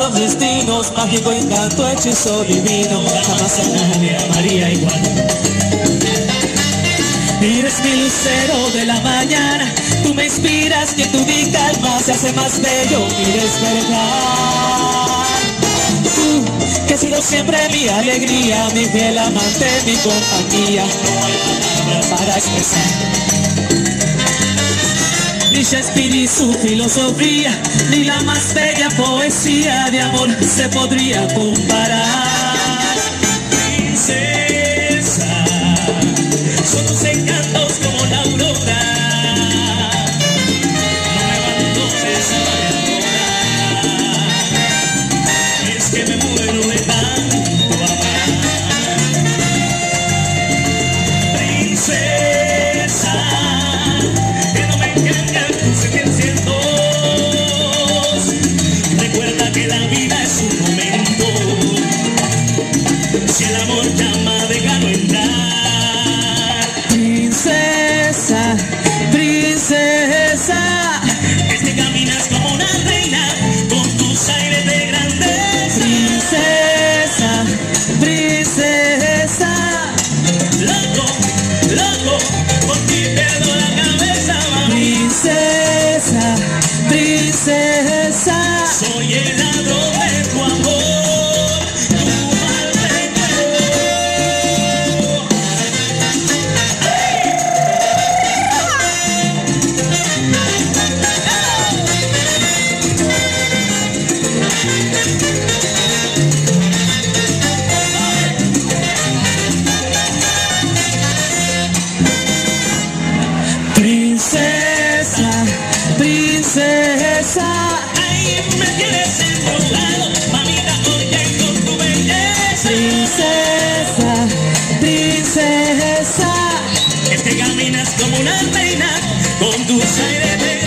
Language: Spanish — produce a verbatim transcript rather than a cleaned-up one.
nuestros destinos, mágico encanto, hechizo divino, jamás a nadie amaría igual. Eres mi lucero de la mañana, tú me inspiras, que tu mi calma se hace más bello mi despertar. Tú, que has sido siempre mi alegría, mi fiel amante, mi compañía, no hay palabras para expresar. Ni Shakespeare y su filosofía, ni la más bella poesía de amor se podría comparar. Princesa, son tus encantos como la aurora. No me abandones, amadora. Es que me muero de tanto amar. Princesa, que no me engañan tus sentimientos. Recuerda que la vida es un momento. Si el amor llama, déjalo entrar. Princesa, princesa, es que caminas como una reina con tus aires de grandeza. Princesa, princesa, loco, loco, por ti pierdo la cabeza, mami. Princesa, princesa, soy el ladrón de tu amor, tu mal recuerdo. Princesa, princesa, ahí me tienes enrolado, mamita, oye con tu belleza. Princesa, princesa, es que caminas como una reina con tus aires de